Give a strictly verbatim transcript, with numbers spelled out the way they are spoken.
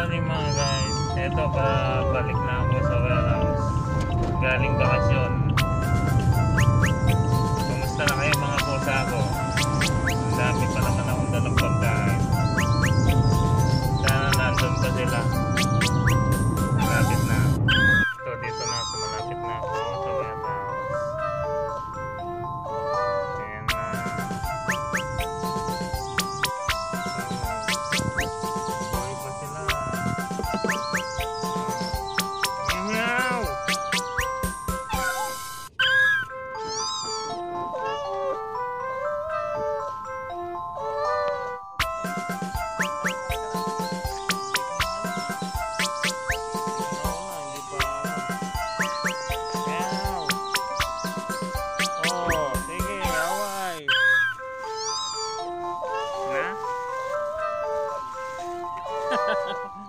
morning mga guys. Eto pa, balik na ako sa warehouse. Galing bakasyon. Kumusta na kayo mga pusa ko? Ang dami pa naman akong dalang pagkain. Sana nandun pa sila. Malapit na. Ito, dito na ako. Malapit na ako sa warehouse. Ayan na. Buhay pa sila. Meow! Ha?